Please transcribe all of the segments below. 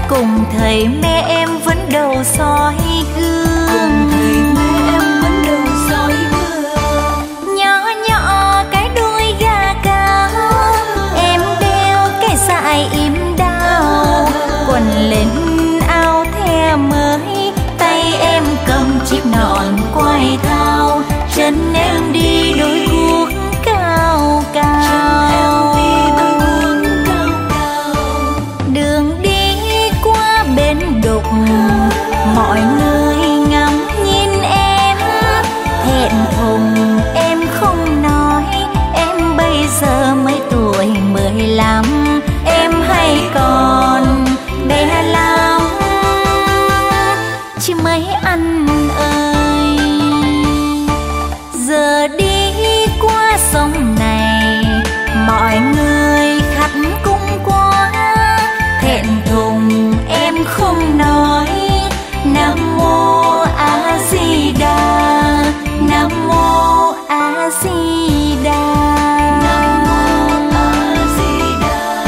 cùng thầy mẹ em vẫn đầu soi gương. Nhỏ nhỏ cái đuôi gà cao, em đeo cái dải im đào, quần lên áo the mới, tay em cầm chiếc nón quai thao, chân em đi đôi guốc cao cao. Đường đi qua bến đục, mọi người ngắm nhìn em, thẹn thùng em không nói, em bây giờ mấy tuổi 15, em hay còn bé lắm. Chứ mấy anh ơi, giờ đi qua sông này, mọi người khách cũng quá, thẹn thùng em không nói. Nam mô A Di Đà, Nam mô A Di Đà, Nam mô A Di Đà.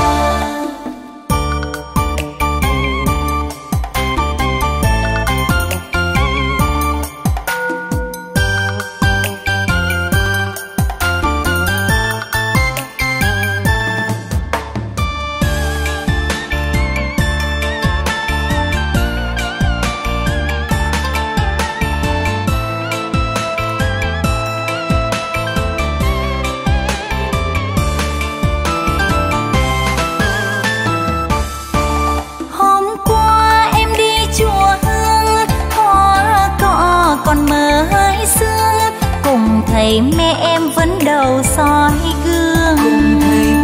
Hôm qua em đi chùa Hương, hoa cỏ còn mới sương, cùng thầy mẹ em vẫn đầu soi gương.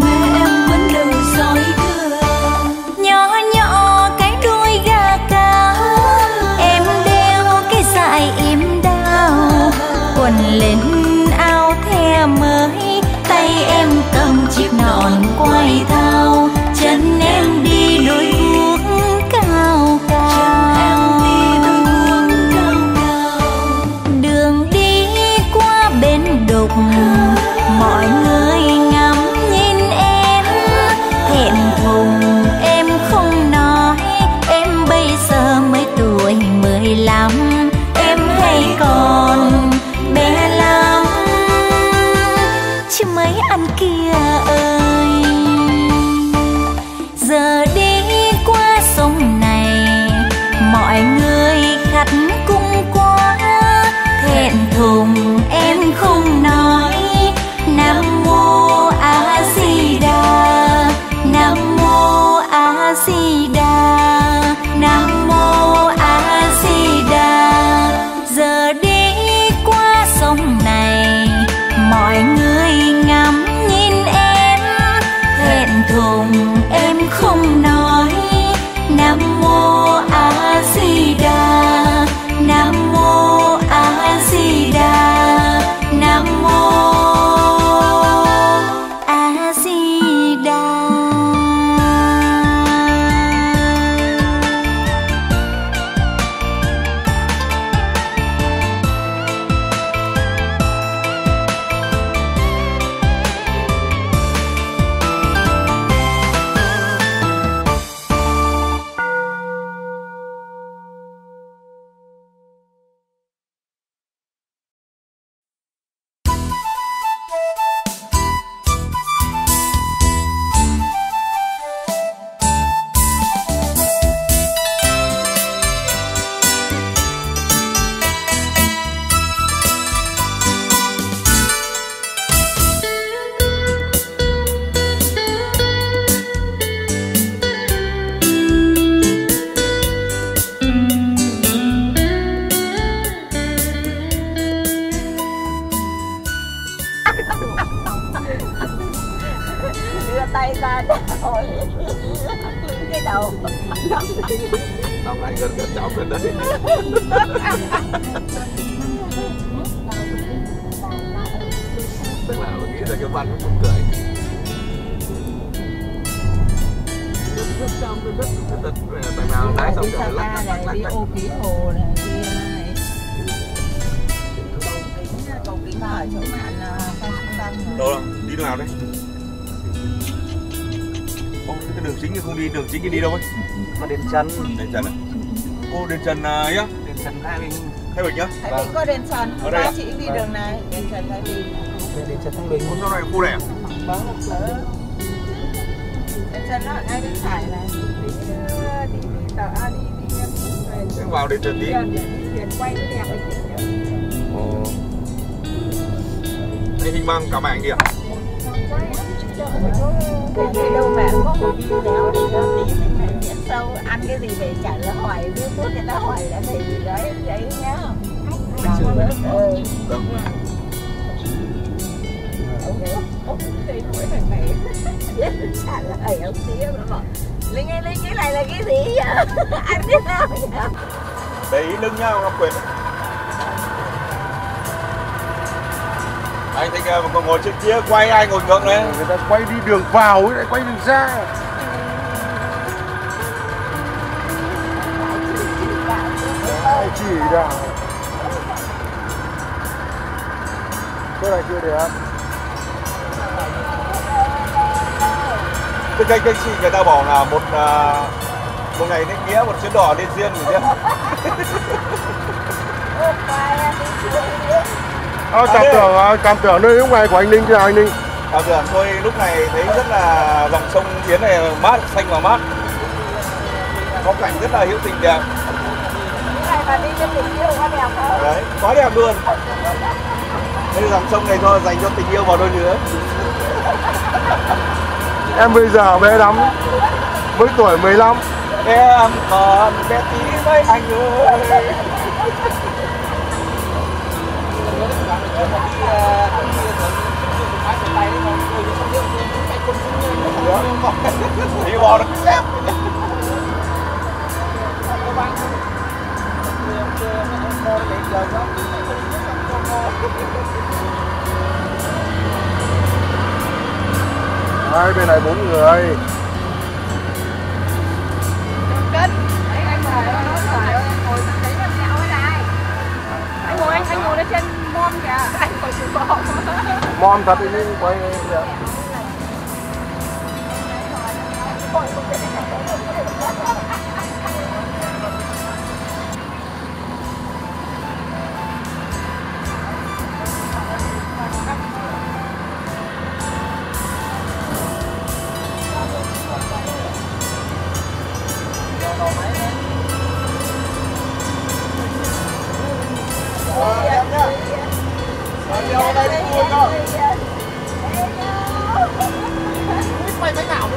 Nhỏ nhỏ cái đuôi gà cao, em đeo cái dải im đào, quần lên áo the mới, tay em cầm chiếc nón quai thao, chân em đi đôi guốc cao cao. Đường đi qua bến đục, mọi người ngắm nhìn em, thẹn thùng em không nói, em bây giờ mới tuổi 15, em hay còn bé lắm. Chứ mấy anh kia ơi, giờ đi qua sông này, mọi người khách cũng quá, thẹn thùng em không nói. Nam mô A Di Đà, Nam mô A Di Đà, Nam mô A Di Đà. Giờ đi qua sông này, mọi người ngắm nhìn em, thẹn thùng em không nói. Nam mô A Di Đà, Nam mô A Di Đà, Nam mô A Di Đà. Đưa tay ra rồi lưng cái đầu. Xong lại gần gần cháu gần đây. Tức là nghĩ ra cái văn nó cũng cười. Rất trong rất tại nào lái xong rồi lắc lắc đi ô ký hồ này đi cầu kính ở chỗ mạn Phan Xipang. đâu đi nào đấy? cái đường chính thì không đi, đường chính thì đi đâu ấy? Mà đền Trần. Đền Trần à? Ô, đền Trần ấy á? Đền Trần Thái Bình. Thái Bình nhá? Thái Bình có đền Trần, ở đây ba chị đi đường này, đền Trần Thái Bình. Đền Trần Thái Bình. Ủa, sao này khu này à? Vâng, đền Trần nó ở ngay bên phải này, đi tàu A đi Vào đền Trần đi. Thuyền quay cái đẹp ấy. Ồ. Đây hình mang cả mạng kìa. Cái đâu mà có một view đéo thì nó tí mình phải diễn sâu, ăn cái gì về chả nó hỏi view tốt người ta hỏi là thầy gì đấy nhá. Vâng. Ông thầy hỏi thằng này biết trả lời ông tí nó bảo Linh ơi Linh cái này là cái gì vậy? Ăn thế nào vậy? Đấy lưng nhau Ngọc Quyền. Anh thấy còn ngồi trên kia quay ai ngồi ngược đấy. Người ta quay đi đường vào ấy lại quay đường ra. Ai chỉ đạo. Cái này chưa đẹp. Cái chị người ta bảo là một ngày nên nghĩa, một chuyến đò nên duyên gì chứ. Cảm tưởng nơi lúc này của anh Ninh chứ anh Ninh. Cảm tưởng tôi lúc này thấy rất là dòng sông Hiến này mát, xanh và mát. Có cảnh rất là hữu tình đẹp. Cái này mà đi cho tình yêu quá đẹp không? Đấy, quá đẹp luôn. Đây dòng sông này thôi dành cho tình yêu vào đôi lứa. Em bây giờ bé lắm, mới tuổi 15. Em còn bé tí với anh ơi. Đi bò được xếp. Hai bên này 4 người. Cân, anh ngồi nó phải ngồi thấy nó dẻo ở đây. Anh ngồi lên trên mom kìa, anh ngồi trên mom. Mom thật đi quay kìa. Quay cái nào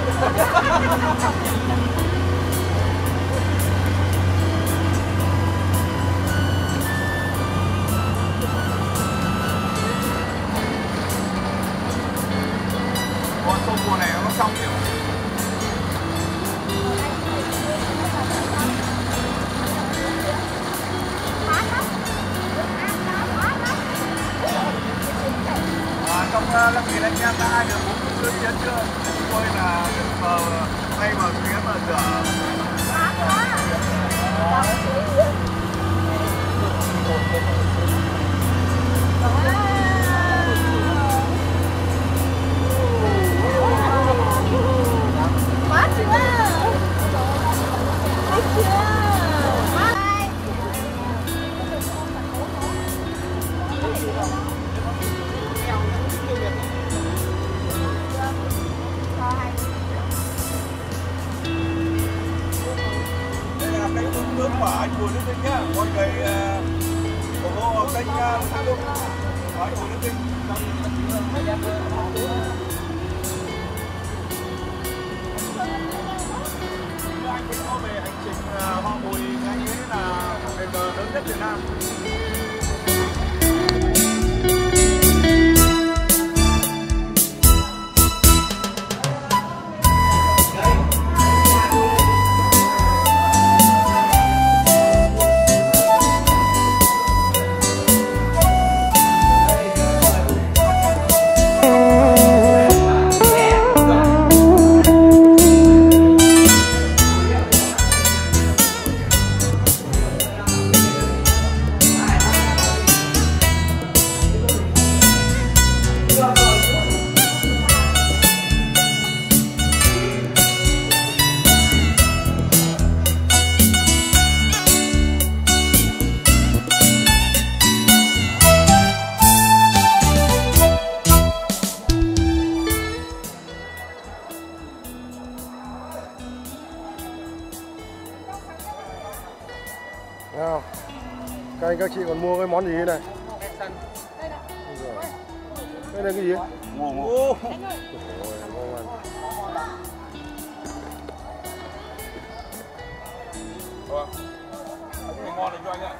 sông mùa này nó trong kiểu trong Lâm Kỳ anh em đã được uống nước chiến chưa? Chúng tôi là được tay vào phía mà rửa. Quá chưa? Quá chưa? Nước của anh Bùi Đức Vinh nhá, mọi người ủng hộ kênh Facebook của anh Bùi Đức Vinh. Anh Vinh có về hành trình họ Bùi, anh ấy là một người lớn nhất Việt Nam. Thấy không? Các chị còn mua cái món gì thế này? Cái này cái gì? Ngô. Ngon đấy cho anh ạ.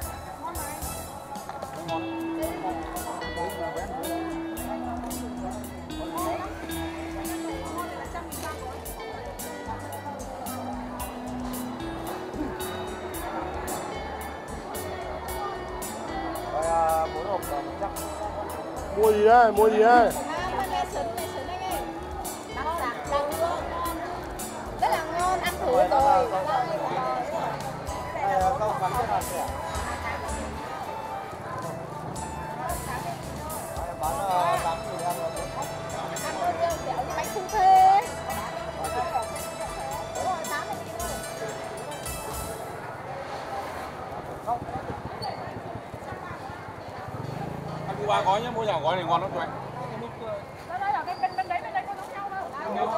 Mua gì đấy? Mua gì đấy? Rất là ngon, ăn thử rồi. Bánh không thê. Ăn mua 3 gói nhé, mua nhỏ gói này ngon lắm cho anh. Đó là cái bên đấy có giống nhau đâu.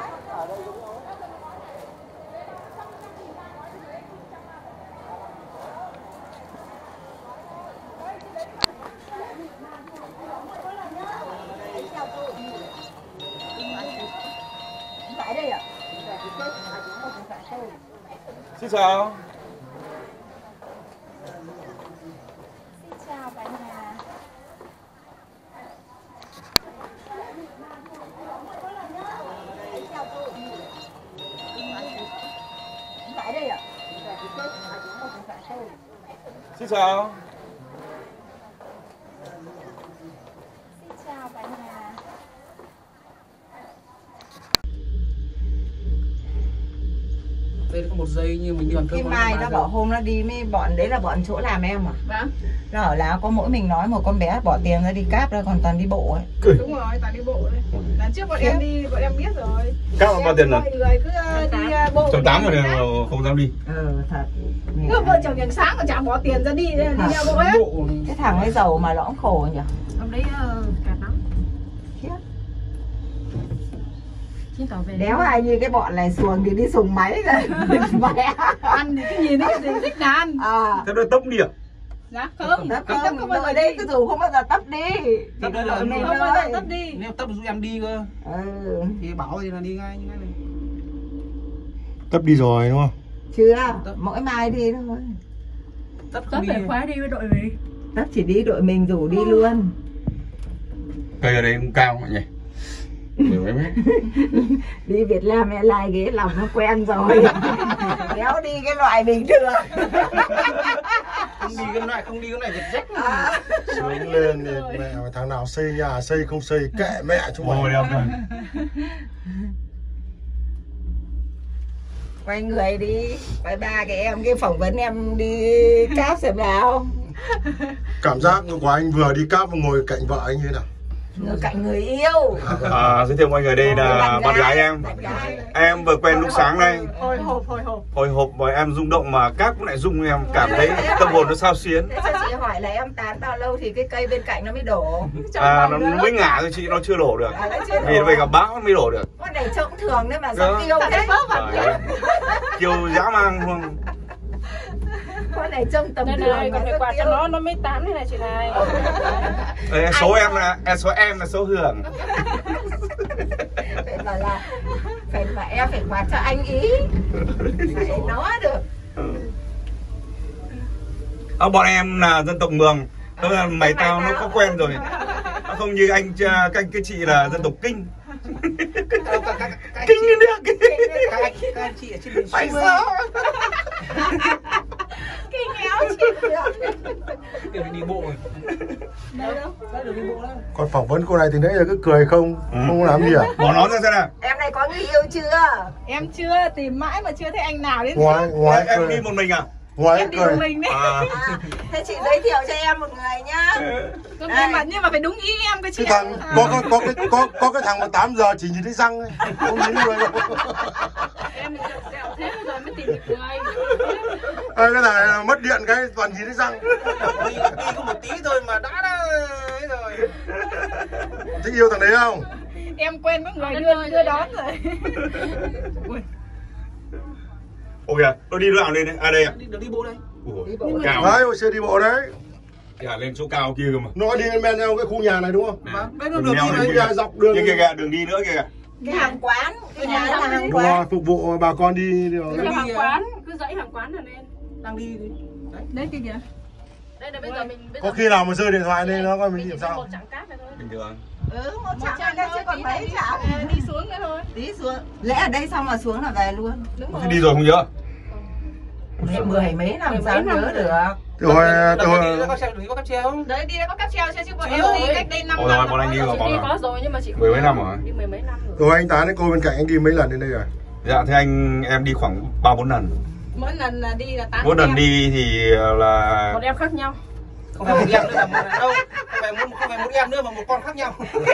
Phải đây ạ. Xin chào. Xin chào cả nhà. Phải đây ạ. Xin chào. Xin chào cả nhà. Đây có một giây như mình đi ăn cơm. Cái Mai nó bảo hôm nó đi với bọn đấy là bọn chỗ làm em à? Vâng. Nó ở là có mỗi mình nói một con bé bỏ tiền ra đi cáp ra còn toàn đi bộ ấy. Đúng rồi, toàn đi bộ đấy. Lần trước bọn em đi, bọn em biết rồi. Các bạn bao tiền rồi? Mọi người cứ đi bộ. 180 rồi mà không dám đi. Thật. Cứ vợ chồng nhàng sáng mà chả bỏ tiền ra đi theo bộ hết. Cái thằng ấy giàu mà nó cũng khổ nhỉ. Hôm đấy cả lắm. Xin tỏ về. Đéo ai như cái bọn này xuồng thì đi xuồng máy rồi. Mẹ. Ăn thì cái nhìn thấy cái gì thích là ăn. Thế nó tốc đi à? Dạ không. Tấp Không bao giờ ở đây đi. cứ dù không bao giờ tấp đi. Tấp đây là mình Không bao giờ tấp đi. nếu tấp giúp em đi cơ. Thì bảo thì là đi ngay như thế này. Tấp đi rồi đúng không? Chưa, mỗi Mai đi thôi. Tấp không đi. khóa đi với đội gì? Tấp chỉ đi đội mình rủ đi luôn. Cây ở đây cũng cao nhỉ? 10 mấy mét. Đi Việt Nam Airlines ghế lòng nó quen rồi. Đéo đi cái loại bình thường. Không đi cái này Việt Jack. Xuống lên thì mẹ thằng nào xây nhà xây không xây kệ mẹ chúng mày. Ngồi đi không? Quay người đi. Quay ba cái em cái phỏng vấn em đi cáp xem nào. Cảm giác của anh vừa đi cáp và ngồi cạnh vợ anh như thế nào? Ngồi cạnh người yêu. Giới thiệu mọi người đây là bạn gái em. Em vừa quen lúc sáng đây. Hồi hộp và em rung động mà các cũng lại rung em cảm thấy tâm hồn nó xao xuyến. Thế cho chị hỏi là em tán bao lâu thì cái cây bên cạnh nó mới đổ? Nó mới ngả thôi chị, nó chưa đổ được. Vì về cả bão mới đổ được. Con này trông thường đấy mà sao kêu thế? Kiêu dã man luôn. Con này trông tầm Đây thường này, còn phải quạt cho nó mới tán thế này chị này. Số em là số Hường. Phải bảo là em phải quạt cho anh ý. Phải nói được. Bọn em là dân tộc Mường. Tức là mày tao nó có quen rồi. Nó không như anh cái chị là dân tộc Kinh. Kinh như nước. Các anh chị ở trên miền Phải Xuôi. sao? Kinh éo chị được. Kiểu đi bộ rồi. Đâu đâu, được đi bộ đâu. Còn phỏng vấn cô này thì nãy giờ cứ cười không làm gì à? Bỏ nó ra xem nào. Em này có người yêu chưa? Em chưa tìm mãi mà chưa thấy anh nào đến. Ngoài Em cười. đi một mình à? Ngoài Em đi một cười. mình đấy. Thế chị giới thiệu cho em một người nhá. Nhưng mà phải đúng ý em cái chị. Cái thằng có cái thằng mà 8 giờ chỉ nhìn thấy răng ấy, không nhìn người đâu. Em dẹo thế rồi mới tìm được người. Cái thằng này mất điện cái toàn nhìn thấy răng. Đi có một tí thôi mà đã ấy rồi. Thích yêu thằng đấy không? Em quen với người đưa đón rồi. Ok, tôi đi đoạn lên đây. À đây à? Được đi bộ đây. Cao. Đấy, hồi xưa đi bộ đấy. Dạ, lên chỗ cao kia cơ mà. Nó đi men theo cái khu nhà này đúng không? Bên nó đường đi Khu nhà dọc đường. Kìa, đường đi nữa kìa. Cái hàng quán, cái nhà là hàng Đúng quán. rồi, phục vụ bà con đi. Cái hàng quán, cứ dãy hàng quán là lên. đang đi. Đấy kia kìa. Đây là bây giờ mình Có khi nào mà rơi điện thoại lên nó coi mình làm sao? một chặng cát này thôi. Bình thường. Một chặng đây chứ còn mấy chặng. Đi xuống nữa thôi. Tí xuống. Lẽ ở đây xong là xuống là về luôn. Đúng Thế rồi. đi rồi không nhớ? Mười mấy năm sao nhớ được. Từ hồi Có cáp treo không? Đấy đi có cáp treo chứ bọn em đi cách đây 5 Ôi năm. rồi, bọn anh đi rồi, Chị đi có rồi nhưng mà chị mười mấy năm rồi. Đi mười mấy năm rồi. từ hồi anh Tán ấy, cô bên cạnh anh đi mấy lần đến đây rồi? Dạ, thế em đi khoảng 3-4 lần. Mỗi lần là đi là 8 Mỗi lần đi thì là... Một em khác nhau. Không phải một em nữa là một đâu. Không phải một em nữa mà một con khác nhau.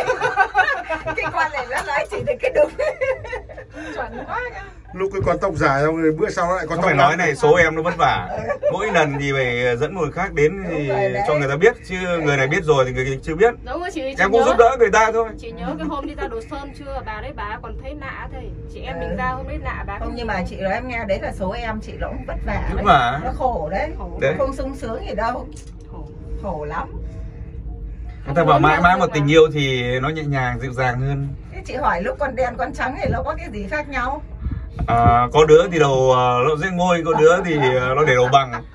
Cái con này nó nói chỉ được cái đúng. Chuẩn quá nha. Lúc cái con tóc dài xong rồi bữa sau nó lại có Không tóc phải nói này, số em nó vất vả. Mỗi lần thì phải dẫn một người khác đến thì cho người ta biết. Chứ người này biết rồi thì người kia chưa biết. Đúng rồi chị Em cũng giúp đỡ người ta thôi. Chị nhớ cái hôm đi ra Đồ Sơn chưa? Bà đấy bà còn thấy lạ thôi. Chị em mình ra hôm đấy lạ bà. Không, nhưng mà chị nói em nghe đấy là số em chị nó cũng vất vả Vất đấy. vả. Nó khổ đấy. Đấy. Không sung sướng gì đâu. Khổ lắm. Người ta bảo mãi mãi một tình yêu thì nó nhẹ nhàng, dịu dàng hơn. Thế chị hỏi lúc con đen con trắng thì nó có cái gì khác nhau? Có đứa thì đầu nó dễ ngôi, có đứa thì nó để đầu bằng.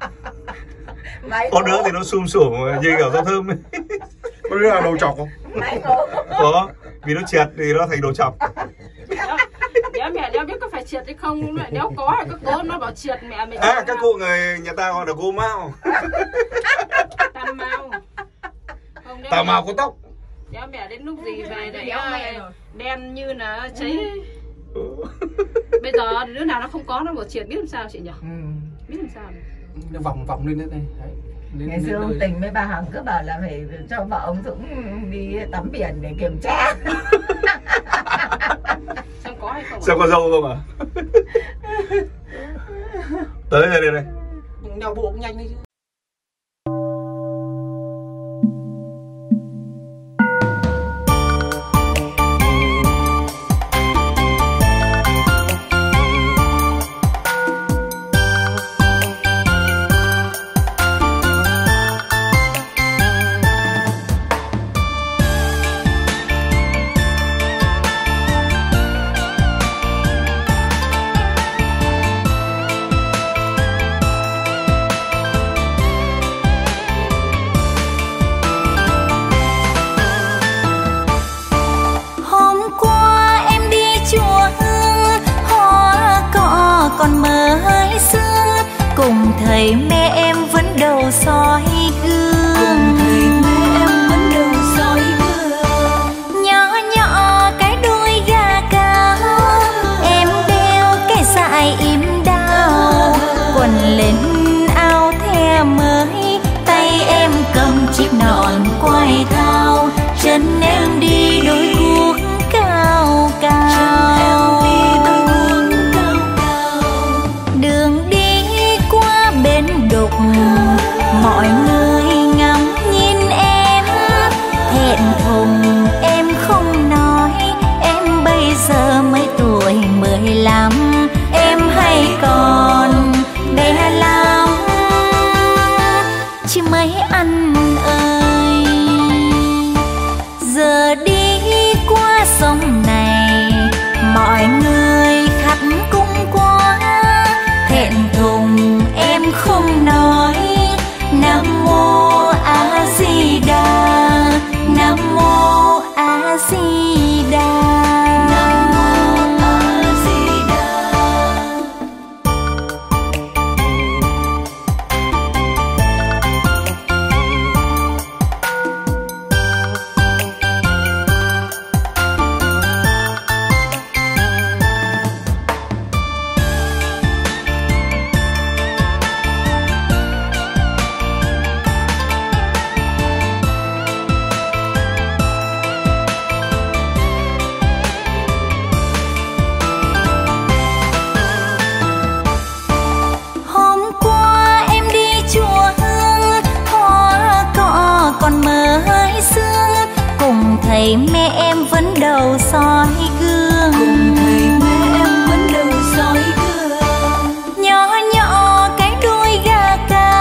Có đứa thì nó sum sủm như kiểu rau thơm ấy. Có đứa là đầu chọc không? Có, vì nó triệt thì nó thành đồ chọc. Đéo mẹ đéo biết có phải triệt hay không, đéo có rồi các cô nó bảo triệt mẹ mình. Các cụ người nhà ta gọi là cô Mao. Tam Mao. Tào Mao có tóc. Đéo mẹ đến lúc gì về để đen như là cháy. Bây giờ đứa nào nó không có nó bảo triệt biết làm sao chị nhỉ? Biết làm sao? Nó vòng lên đây. Đấy. Ngày xưa ông Tình với bà Hằng cứ bảo là phải cho vợ ông Dũng đi tắm biển để kiểm tra. Xem có hay không? Xem có dâu không à? Tới đây. Đeo bộ cũng nhanh đấy chứ. Còn mới xưa cùng thầy mẹ em vẫn đầu soi gương. Nhỏ nhỏ cái đuôi gà cao, em đeo cái sải im đào, quần lên áo the mới, tay em cầm chiếc nón quai thao, chân em đi đôi guốc cao cao. Mọi người ngắm nhìn em, thẹn thùng em không nói. Em bây giờ mấy tuổi 15, em hay còn bé lắm. Chứ mấy anh ơi, giờ đi qua sông này, mọi người khách cũng quá, thẹn thùng em không nói. Nam mô A Di Đà, Nam mô A Di Đà, Nam mô A Di Đà. Thầy mẹ em vẫn đầu soi gương. Nhỏ nhỏ cái đuôi gà cao,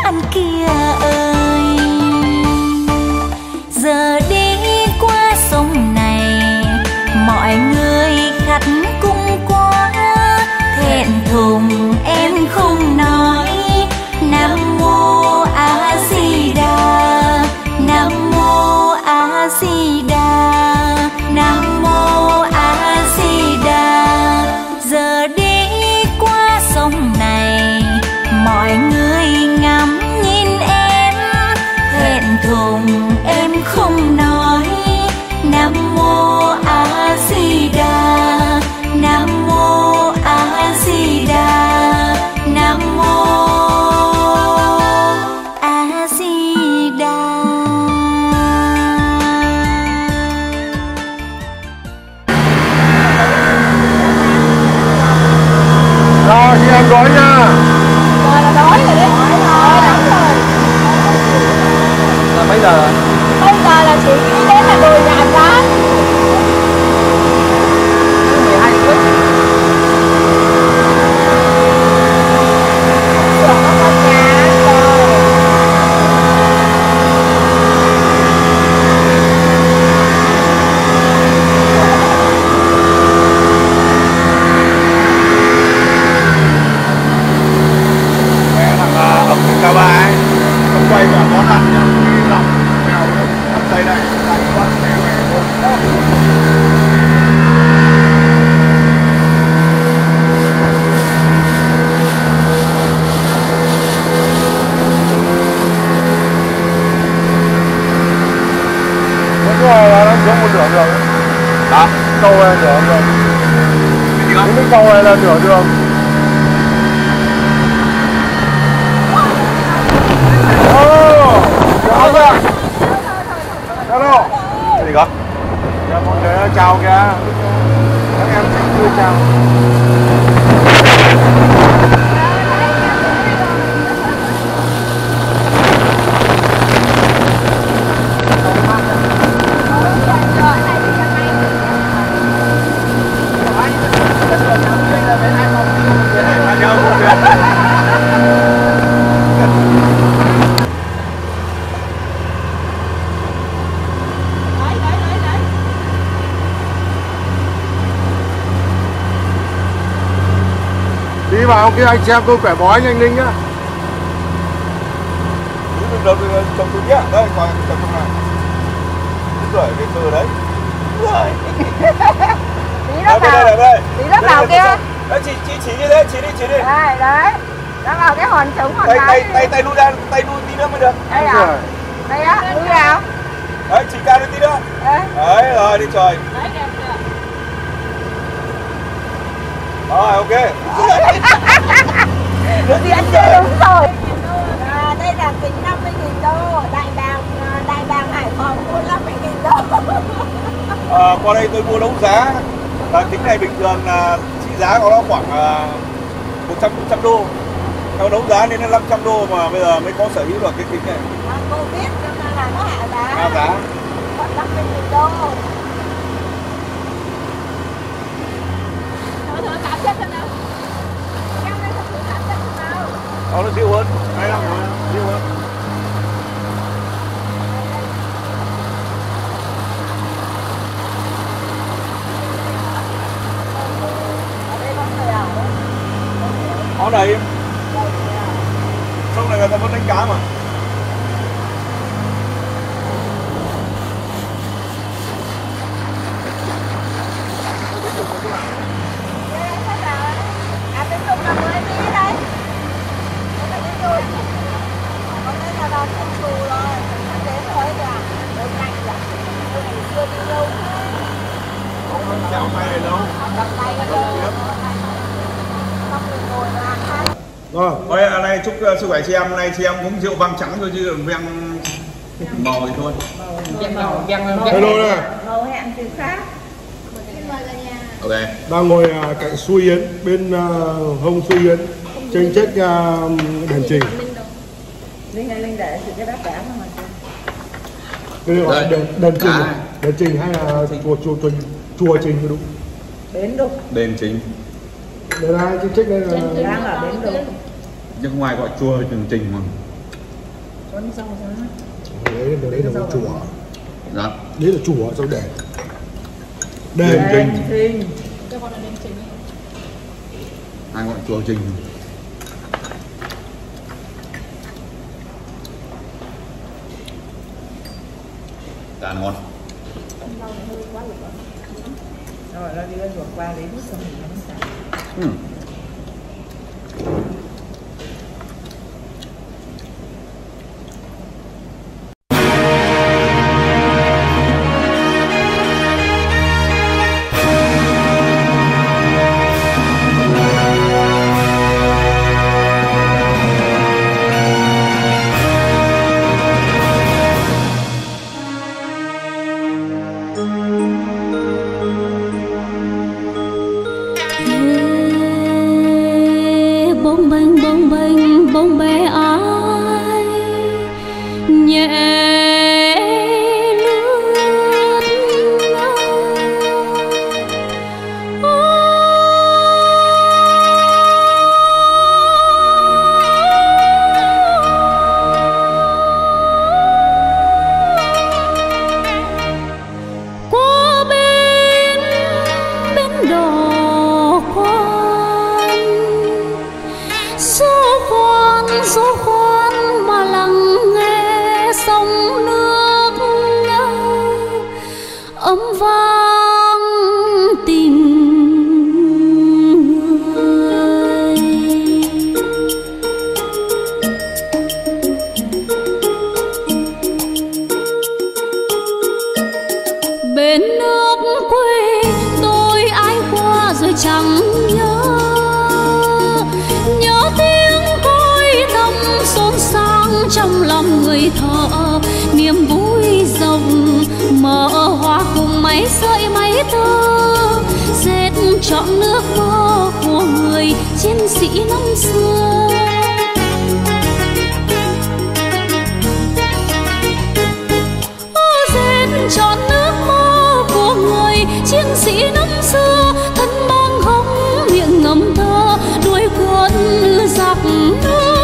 anh kia ơi. Giờ đi qua sông này mọi người khách cung quá, thẹn thùng em không nói. Nam mô A Di Đà, Nam mô A Di Đà, Nam mô A Di Đà. Giờ đi qua sông này mọi người ngắm nhìn em, thẹn thùng em không nói. Nam mô A Di Đà, Nam mô A Di Đà, Nam mô A Di Đà. Rồi chị em đói nha. Rồi là đói rồi đấy. Đúng rồi. Là mấy giờ? Bây giờ là chị nghĩ đến là 10.000 cái. 12 phút. Rồi nó có nhà rồi. Mẹ thằng ông Cao Ba ấy, ông quay vào món ăn nhá, cái lòng mèo nó đây đây, đây con mèo này luôn. Đúng rồi, nó xuống một nửa đường. Đó, Câu này nửa đường. gì không? Cái câu này là nửa đường. Chào kìa. Hello. Cái gì cơ? Dạ, mọi người chào kìa. Các em xin vui chào. Đi vào kia anh xem tôi quẻ bói anh Ninh nhá. Đứng đầu trong túi nhá, đây coi trong túi này. Đúng rồi, cái từ đấy. Đúng rồi. Tí nó vào. Tí nó vào kia. Đấy, chị chỉ như thế, chỉ đi. Đây, đấy. Nó vào cái hòn trống hòn Tay đu ra, tay đu tí nữa mới được. Đây à? Đây á, đu vào. Đấy, chỉ cao lên tí nữa. Đấy, rồi đi trời. Rồi, ok. Diễn chưa đúng rồi. Đây là tính 50.000 đô, đại bàng Hải Phòng mua 50.000 đô. Qua đây tôi mua đấu giá. Tính này bình thường là trị giá của nó khoảng 100 đô. Theo đấu giá nên là 500 đô mà bây giờ mới có sở hữu được cái kính này. Cô biết cho nên là nó hạ giá. Hạ giá. Còn 50.000 đô. Thử cảm giác thế nào? Em đây thử cảm giác thế nào? Nó dịu hơn. Hay lắm rồi, dịu hơn. Nó đầy. Sông này người ta vẫn đánh cá mà. Chào mày này đâu. Thôi này chúc sức khỏe chị em, hôm nay chị em uống rượu vang trắng thôi chứ đừng vang màu thì thôi. Hello nè. Hầu hẹn từ khác. Ok. Đang ngồi cạnh Xuôi Yến, bên hông Xuôi Yến, trên chết đèn Trình. Linh để cái bát đá mà. Cái này gọi đèn Trình hay là chùa Trình thì đúng. Bến Đục. Đền Chính. Đây là trên chết đây là Đang ở Bến Đục. Nhưng ngoài gọi chùa Trình mà. Đấy là một chùa. Dạ. Đấy là chùa sao đền. Đền Trình. Cái con là đền Trình. Ai gọi chùa Trình. Cá ngon. Rồi nó đi lên ruột qua lấy nước xong thì nó xả. bông bé ai nhẹ lướt qua bên đò số khoan mà lắng nghe sông nước ấm vang tình người. Bên nước quê tôi ai qua rồi chẳng nhớ tiếng cõi thầm xôn xang trong lòng người thợ, niềm vui rộng mở hoa cùng mấy sợi mây tơ dệt trọn nước mơ của người chiến sĩ năm xưa. Dệt trọn nước mơ của người chiến sĩ năm xưa, thân mang hông miệng ngậm thơ đuổi cuốn giặc nước.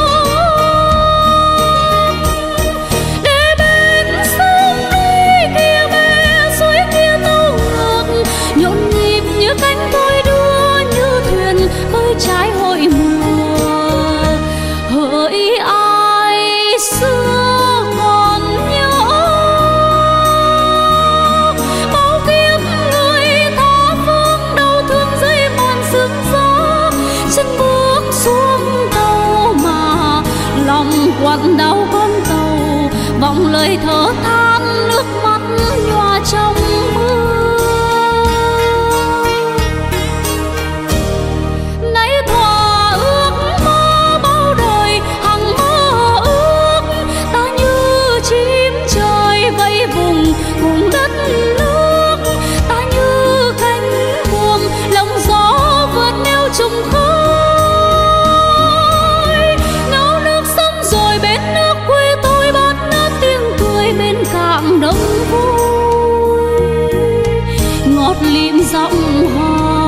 Để bên sông núi kia bên suối kia tâu ngược nhộn nhịp như cánh tôi đua như thuyền bơi trái hội mùa. Hỡi ai xưa còn nhớ bao kiếp người tha phương đau thương dưới màn sương gió, chân bước xuống tàu mà lòng quặn đau con tàu, vọng lời thở than nước mắt nhòa trong mưa. Nay thỏa ước mơ bao đời hằng mơ ước, ta như chim trời vẫy vùng cùng đất nước, ta như cánh buồm lòng gió vượt neo trùng khơi. Ngao nước sông rồi bên nước quê tôi bát ngát tiếng cười bên cạn đông vui, ngọt lịm giọng hò